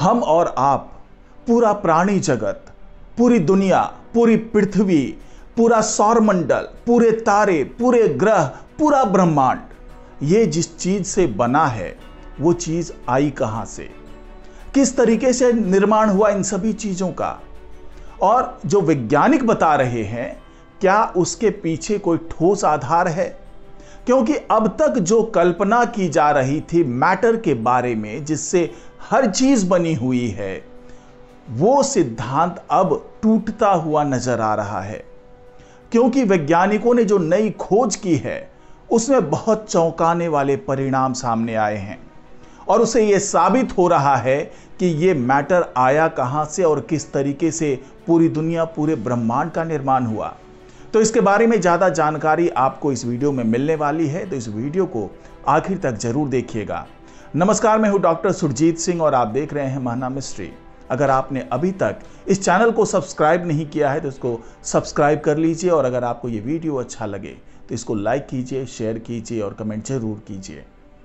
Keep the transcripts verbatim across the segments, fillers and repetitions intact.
हम और आप, पूरा प्राणी जगत, पूरी दुनिया, पूरी पृथ्वी, पूरा सौरमंडल, पूरे तारे, पूरे ग्रह, पूरा ब्रह्मांड, ये जिस चीज से बना है वो चीज आई कहां से, किस तरीके से निर्माण हुआ इन सभी चीजों का, और जो वैज्ञानिक बता रहे हैं क्या उसके पीछे कोई ठोस आधार है? क्योंकि अब तक जो कल्पना की जा रही थी मैटर के बारे में, जिससे हर चीज बनी हुई है, वो सिद्धांत अब टूटता हुआ नजर आ रहा है। क्योंकि वैज्ञानिकों ने जो नई खोज की है उसमें बहुत चौंकाने वाले परिणाम सामने आए हैं, और उसे यह साबित हो रहा है कि यह मैटर आया कहां से और किस तरीके से पूरी दुनिया, पूरे ब्रह्मांड का निर्माण हुआ। तो इसके बारे में ज्यादा जानकारी आपको इस वीडियो में मिलने वाली है, तो इस वीडियो को आखिर तक जरूर देखिएगा। नमस्कार, मैं हूं डॉक्टर सुरजीत सिंह और आप देख रहे हैं महना मिस्ट्री। अगर आपने अभी तक इस चैनल को सब्सक्राइब नहीं किया है तो इसको सब्सक्राइब कर लीजिए, और अगर आपको ये वीडियो अच्छा लगे तो इसको लाइक कीजिए, शेयर कीजिए और कमेंट जरूर कीजिए।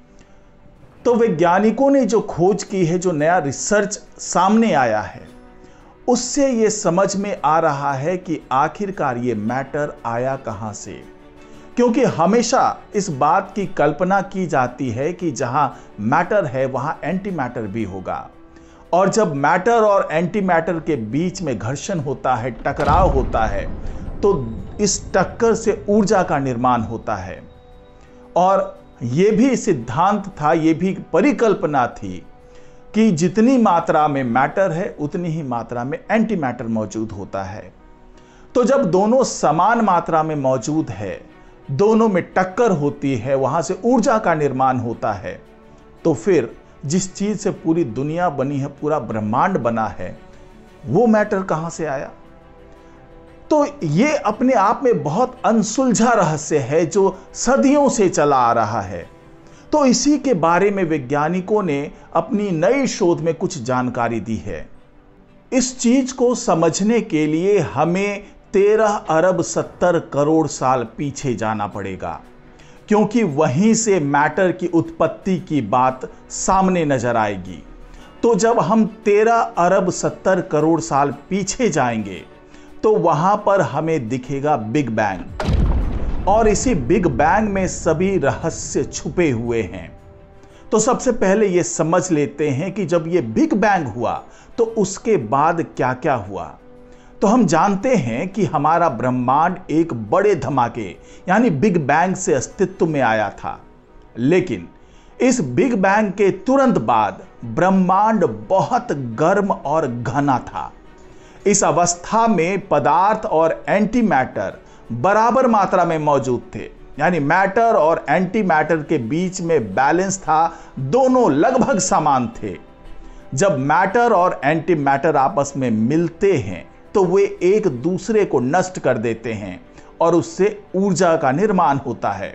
तो वैज्ञानिकों ने जो खोज की है, जो नया रिसर्च सामने आया है, उससे ये समझ में आ रहा है कि आखिरकार ये मैटर आया कहां से। क्योंकि हमेशा इस बात की कल्पना की जाती है कि जहां मैटर है वहां एंटी मैटर भी होगा, और जब मैटर और एंटी मैटर के बीच में घर्षण होता है, टकराव होता है, तो इस टक्कर से ऊर्जा का निर्माण होता है। और यह भी सिद्धांत था, यह भी परिकल्पना थी कि जितनी मात्रा में मैटर है उतनी ही मात्रा में एंटी मैटर मौजूद होता है। तो जब दोनों समान मात्रा में मौजूद है, दोनों में टक्कर होती है, वहां से ऊर्जा का निर्माण होता है, तो फिर जिस चीज से पूरी दुनिया बनी है, पूरा ब्रह्मांड बना है, वो मैटर कहां से आया? तो ये अपने आप में बहुत अनसुलझा रहस्य है जो सदियों से चला आ रहा है। तो इसी के बारे में वैज्ञानिकों ने अपनी नई शोध में कुछ जानकारी दी है। इस चीज को समझने के लिए हमें तेरह अरब सत्तर करोड़ साल पीछे जाना पड़ेगा, क्योंकि वहीं से मैटर की उत्पत्ति की बात सामने नजर आएगी। तो जब हम तेरह अरब सत्तर करोड़ साल पीछे जाएंगे तो वहां पर हमें दिखेगा बिग बैंग, और इसी बिग बैंग में सभी रहस्य छुपे हुए हैं। तो सबसे पहले यह समझ लेते हैं कि जब यह बिग बैंग हुआ तो उसके बाद क्या क्या हुआ। तो हम जानते हैं कि हमारा ब्रह्मांड एक बड़े धमाके यानी बिग बैंग से अस्तित्व में आया था, लेकिन इस बिग बैंग के तुरंत बाद ब्रह्मांड बहुत गर्म और घना था। इस अवस्था में पदार्थ और एंटी मैटर बराबर मात्रा में मौजूद थे, यानी मैटर और एंटी मैटर के बीच में बैलेंस था, दोनों लगभग समान थे। जब मैटर और एंटी मैटर आपस में मिलते हैं तो वे एक दूसरे को नष्ट कर देते हैं और उससे ऊर्जा का निर्माण होता है।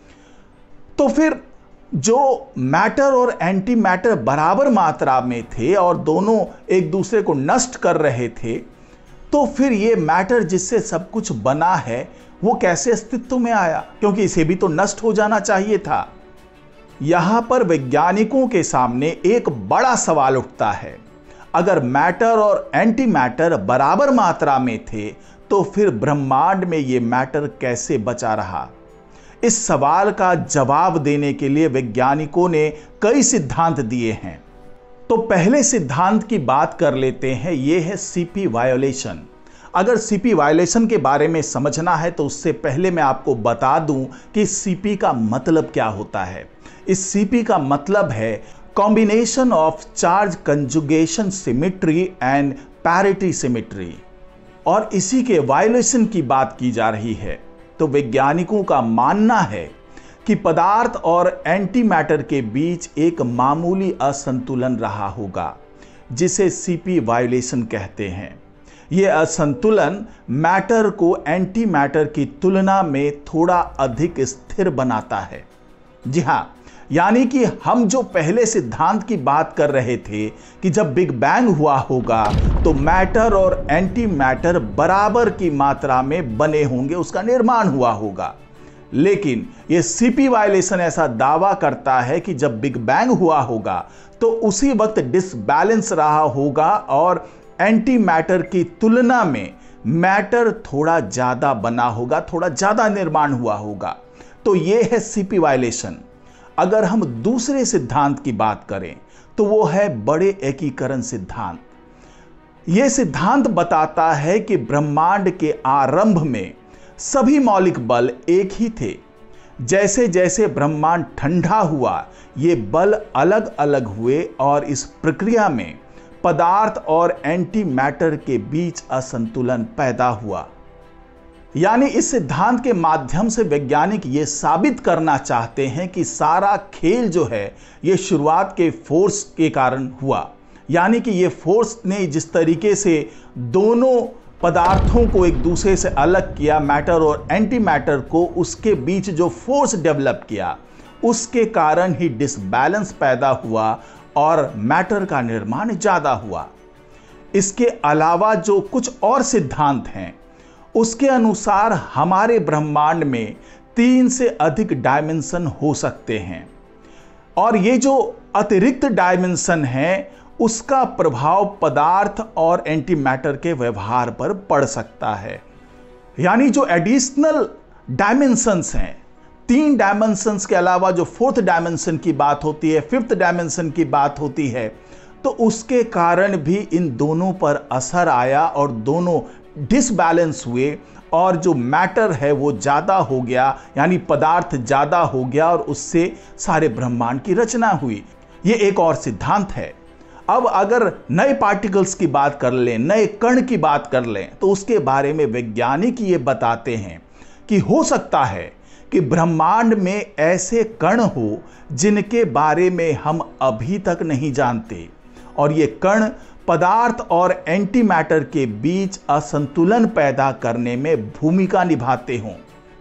तो फिर जो मैटर और एंटी मैटर बराबर मात्रा में थे और दोनों एक दूसरे को नष्ट कर रहे थे, तो फिर ये मैटर जिससे सब कुछ बना है वो कैसे अस्तित्व में आया? क्योंकि इसे भी तो नष्ट हो जाना चाहिए था। यहां पर वैज्ञानिकों के सामने एक बड़ा सवाल उठता है। अगर मैटर और एंटी मैटर बराबर मात्रा में थे तो फिर ब्रह्मांड में ये मैटर कैसे बचा रहा? इस सवाल का जवाब देने के लिए वैज्ञानिकों ने कई सिद्धांत दिए हैं। तो पहले सिद्धांत की बात कर लेते हैं, यह है सीपी वायोलेशन। अगर सीपी वायोलेशन के बारे में समझना है तो उससे पहले मैं आपको बता दूं कि सीपी का मतलब क्या होता है। इस सीपी का मतलब है combination of charge conjugation symmetry and parity symmetry, और इसी के वायोलेशन की बात की जा रही है। तो वैज्ञानिकों का मानना है कि पदार्थ और एंटी मैटर के बीच एक मामूली असंतुलन रहा होगा, जिसे सीपी वायोलेशन कहते हैं। यह असंतुलन मैटर को एंटी मैटर की तुलना में थोड़ा अधिक स्थिर बनाता है। जी हां, यानी कि हम जो पहले सिद्धांत की बात कर रहे थे कि जब बिग बैंग हुआ होगा तो मैटर और एंटी मैटर बराबर की मात्रा में बने होंगे, उसका निर्माण हुआ होगा। लेकिन यह सीपी वायलेशन ऐसा दावा करता है कि जब बिग बैंग हुआ होगा तो उसी वक्त डिसबैलेंस रहा होगा और एंटी मैटर की तुलना में मैटर थोड़ा ज्यादा बना होगा, थोड़ा ज्यादा निर्माण हुआ होगा। तो यह है सीपी वायलेशन। अगर हम दूसरे सिद्धांत की बात करें तो वो है बड़े एकीकरण सिद्धांत। यह सिद्धांत बताता है कि ब्रह्मांड के आरंभ में सभी मौलिक बल एक ही थे। जैसे जैसे ब्रह्मांड ठंडा हुआ ये बल अलग अलग हुए और इस प्रक्रिया में पदार्थ और एंटी मैटर के बीच असंतुलन पैदा हुआ। यानी इस सिद्धांत के माध्यम से वैज्ञानिक ये साबित करना चाहते हैं कि सारा खेल जो है ये शुरुआत के फोर्स के कारण हुआ। यानी कि ये फोर्स ने जिस तरीके से दोनों पदार्थों को एक दूसरे से अलग किया, मैटर और एंटी मैटर को, उसके बीच जो फोर्स डेवलप किया उसके कारण ही डिसबैलेंस पैदा हुआ और मैटर का निर्माण ज्यादा हुआ। इसके अलावा जो कुछ और सिद्धांत हैं उसके अनुसार हमारे ब्रह्मांड में तीन से अधिक डायमेंशन हो सकते हैं और ये जो अतिरिक्त डायमेंशन है उसका प्रभाव पदार्थ और एंटी मैटर के व्यवहार पर पड़ सकता है। यानी जो एडिशनल डायमेंशंस हैं, तीन डायमेंशंस के अलावा जो फोर्थ डायमेंशन की बात होती है, फिफ्थ डायमेंशन की बात होती है, तो उसके कारण भी इन दोनों पर असर आया और दोनों डिसबैलेंस हुए और जो मैटर है वो ज़्यादा हो गया, यानी पदार्थ ज़्यादा हो गया और उससे सारे ब्रह्मांड की रचना हुई। ये एक और सिद्धांत है। अब अगर नए पार्टिकल्स की बात कर लें, नए कण की बात कर लें, तो उसके बारे में वैज्ञानिक ये बताते हैं कि हो सकता है कि ब्रह्मांड में ऐसे कण हो जिनके बारे में हम अभी तक नहीं जानते और ये कण पदार्थ और एंटी मैटर के बीच असंतुलन पैदा करने में भूमिका निभाते हों।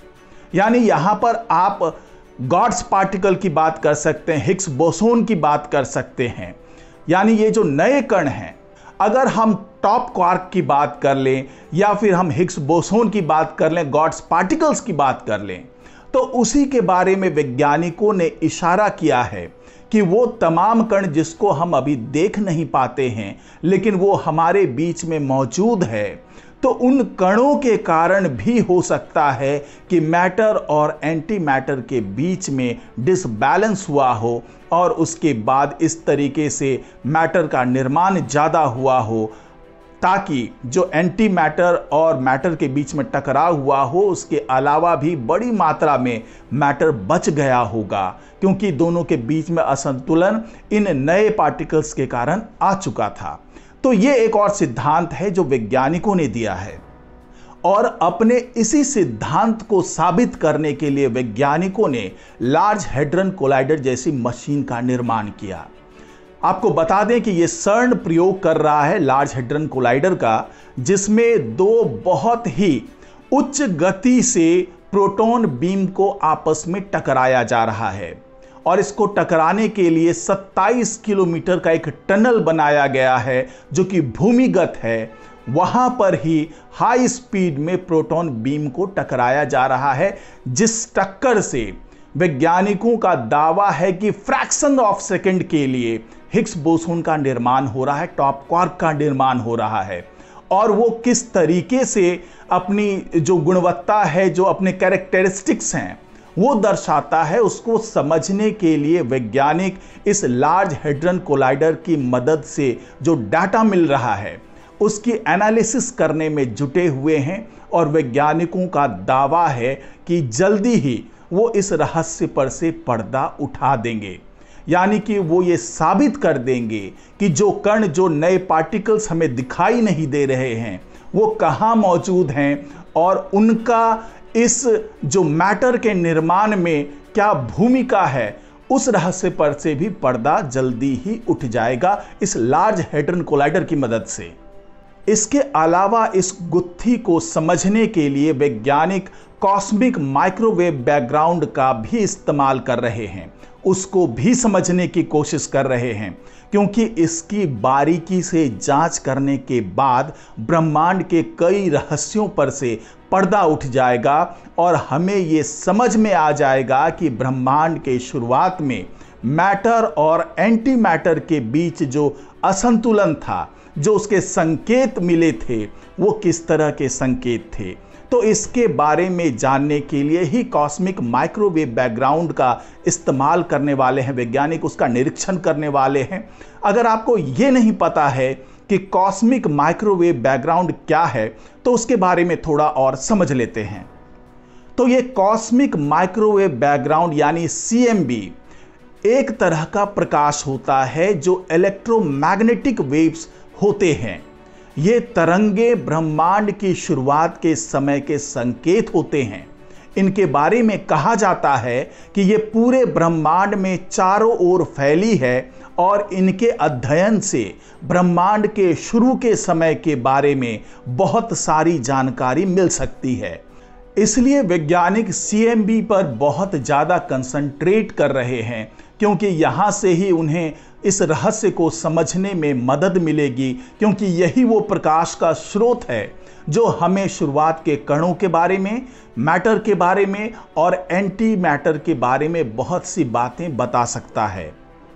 यानी यहां पर आप गॉड्स पार्टिकल की बात कर सकते हैं, हिग्स बोसोन की बात कर सकते हैं। यानी ये जो नए कण हैं, अगर हम टॉप क्वार्क की बात कर लें या फिर हम हिग्स बोसोन की बात कर लें, गॉड्स पार्टिकल्स की बात कर लें, तो उसी के बारे में वैज्ञानिकों ने इशारा किया है कि वो तमाम कण जिसको हम अभी देख नहीं पाते हैं लेकिन वो हमारे बीच में मौजूद है, तो उन कणों के कारण भी हो सकता है कि मैटर और एंटी मैटर के बीच में डिसबैलेंस हुआ हो और उसके बाद इस तरीके से मैटर का निर्माण ज़्यादा हुआ हो, ताकि जो एंटी मैटर और मैटर के बीच में टकराव हुआ हो उसके अलावा भी बड़ी मात्रा में मैटर बच गया होगा, क्योंकि दोनों के बीच में असंतुलन इन नए पार्टिकल्स के कारण आ चुका था। तो ये एक और सिद्धांत है जो वैज्ञानिकों ने दिया है और अपने इसी सिद्धांत को साबित करने के लिए वैज्ञानिकों ने लार्ज हैड्रन कोलाइडर जैसी मशीन का निर्माण किया। आपको बता दें कि यह सर्न प्रयोग कर रहा है लार्ज हैड्रन कोलाइडर का, जिसमें दो बहुत ही उच्च गति से प्रोटॉन बीम को आपस में टकराया जा रहा है और इसको टकराने के लिए सत्ताईस किलोमीटर का एक टनल बनाया गया है जो कि भूमिगत है। वहां पर ही हाई स्पीड में प्रोटॉन बीम को टकराया जा रहा है, जिस टक्कर से वैज्ञानिकों का दावा है कि फ्रैक्शन ऑफ सेकंड के लिए हिग्स बोसोन का निर्माण हो रहा है, टॉप क्वार्क का निर्माण हो रहा है। और वो किस तरीके से अपनी जो गुणवत्ता है, जो अपने कैरेक्टरिस्टिक्स हैं, वो दर्शाता है। उसको समझने के लिए वैज्ञानिक इस लार्ज हैड्रन कोलाइडर की मदद से जो डाटा मिल रहा है उसकी एनालिसिस करने में जुटे हुए हैं और वैज्ञानिकों का दावा है कि जल्दी ही वो इस रहस्य पर से पर्दा उठा देंगे। यानी कि वो ये साबित कर देंगे कि जो कण, जो नए पार्टिकल्स हमें दिखाई नहीं दे रहे हैं, वो कहाँ मौजूद हैं और उनका इस जो मैटर के निर्माण में क्या भूमिका है, उस रहस्य पर से भी पर्दा जल्दी ही उठ जाएगा इस लार्ज हैड्रन कोलाइडर की मदद से। इसके अलावा इस गुत्थी को समझने के लिए वैज्ञानिक कॉस्मिक माइक्रोवेव बैकग्राउंड का भी इस्तेमाल कर रहे हैं, उसको भी समझने की कोशिश कर रहे हैं, क्योंकि इसकी बारीकी से जांच करने के बाद ब्रह्मांड के कई रहस्यों पर से पर्दा उठ जाएगा और हमें ये समझ में आ जाएगा कि ब्रह्मांड के शुरुआत में मैटर और एंटी मैटर के बीच जो असंतुलन था, जो उसके संकेत मिले थे, वो किस तरह के संकेत थे। तो इसके बारे में जानने के लिए ही कॉस्मिक माइक्रोवेव बैकग्राउंड का इस्तेमाल करने वाले हैं वैज्ञानिक, उसका निरीक्षण करने वाले हैं। अगर आपको ये नहीं पता है कि कॉस्मिक माइक्रोवेव बैकग्राउंड क्या है, तो उसके बारे में थोड़ा और समझ लेते हैं। तो ये कॉस्मिक माइक्रोवेव बैकग्राउंड यानी सी एम बी एक तरह का प्रकाश होता है जो इलेक्ट्रोमैग्नेटिक वेव्स होते हैं। ये तरंगे ब्रह्मांड की शुरुआत के समय के संकेत होते हैं। इनके बारे में कहा जाता है कि ये पूरे ब्रह्मांड में चारों ओर फैली है और इनके अध्ययन से ब्रह्मांड के शुरू के समय के बारे में बहुत सारी जानकारी मिल सकती है। इसलिए वैज्ञानिक सी एम बी पर बहुत ज़्यादा कंसंट्रेट कर रहे हैं, क्योंकि यहाँ से ही उन्हें इस रहस्य को समझने में मदद मिलेगी, क्योंकि यही वो प्रकाश का स्रोत है जो हमें शुरुआत के कणों के बारे में, मैटर के बारे में और एंटी मैटर के बारे में बहुत सी बातें बता सकता है।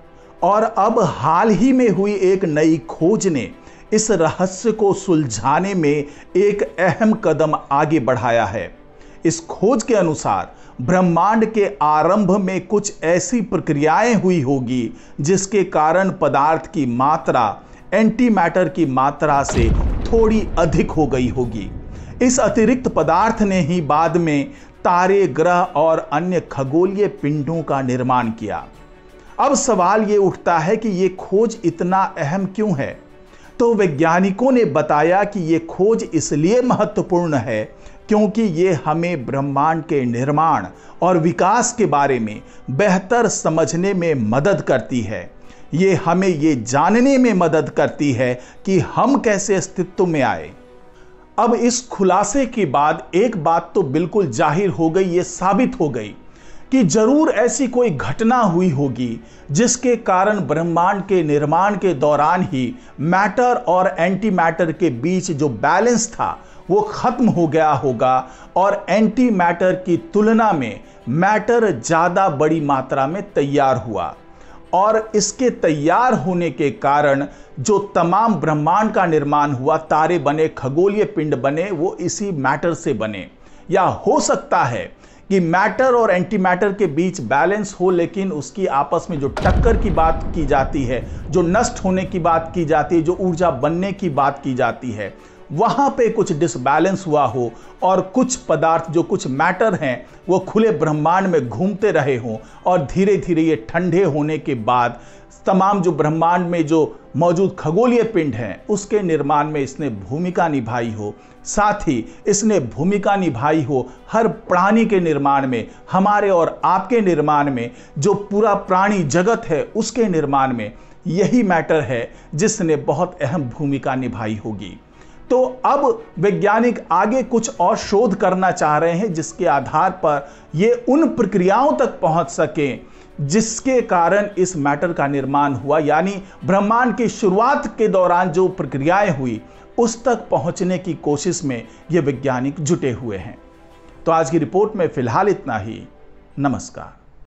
और अब हाल ही में हुई एक नई खोज ने इस रहस्य को सुलझाने में एक अहम कदम आगे बढ़ाया है। इस खोज के अनुसार ब्रह्मांड के आरंभ में कुछ ऐसी प्रक्रियाएं हुई होगी जिसके कारण पदार्थ की मात्रा एंटी मैटर की मात्रा से थोड़ी अधिक हो गई होगी। इस अतिरिक्त पदार्थ ने ही बाद में तारे, ग्रह और अन्य खगोलीय पिंडों का निर्माण किया। अब सवाल ये उठता है कि ये खोज इतना अहम क्यों है? तो वैज्ञानिकों ने बताया कि ये खोज इसलिए महत्वपूर्ण है क्योंकि ये हमें ब्रह्मांड के निर्माण और विकास के बारे में बेहतर समझने में मदद करती है। ये हमें ये जानने में मदद करती है कि हम कैसे अस्तित्व में आए। अब इस खुलासे के बाद एक बात तो बिल्कुल जाहिर हो गई, ये साबित हो गई कि जरूर ऐसी कोई घटना हुई होगी जिसके कारण ब्रह्मांड के निर्माण के दौरान ही मैटर और एंटी मैटर के बीच जो बैलेंस था वो खत्म हो गया होगा और एंटी मैटर की तुलना में मैटर ज़्यादा बड़ी मात्रा में तैयार हुआ। और इसके तैयार होने के कारण जो तमाम ब्रह्मांड का निर्माण हुआ, तारे बने, खगोलीय पिंड बने, वो इसी मैटर से बने। या हो सकता है कि मैटर और एंटी मैटर के बीच बैलेंस हो, लेकिन उसकी आपस में जो टक्कर की बात की जाती है, जो नष्ट होने की बात की जाती है, जो ऊर्जा बनने की बात की जाती है, वहाँ पे कुछ डिसबैलेंस हुआ हो और कुछ पदार्थ जो कुछ मैटर हैं वो खुले ब्रह्मांड में घूमते रहे हों और धीरे धीरे ये ठंडे होने के बाद तमाम जो ब्रह्मांड में जो मौजूद खगोलीय पिंड हैं उसके निर्माण में इसने भूमिका निभाई हो। साथ ही इसने भूमिका निभाई हो हर प्राणी के निर्माण में, हमारे और आपके निर्माण में, जो पूरा प्राणी जगत है उसके निर्माण में यही मैटर है जिसने बहुत अहम भूमिका निभाई होगी। तो अब वैज्ञानिक आगे कुछ और शोध करना चाह रहे हैं जिसके आधार पर ये उन प्रक्रियाओं तक पहुंच सकें जिसके कारण इस मैटर का निर्माण हुआ, यानी ब्रह्मांड की शुरुआत के दौरान जो प्रक्रियाएं हुई उस तक पहुंचने की कोशिश में ये वैज्ञानिक जुटे हुए हैं। तो आज की रिपोर्ट में फिलहाल इतना ही। नमस्कार।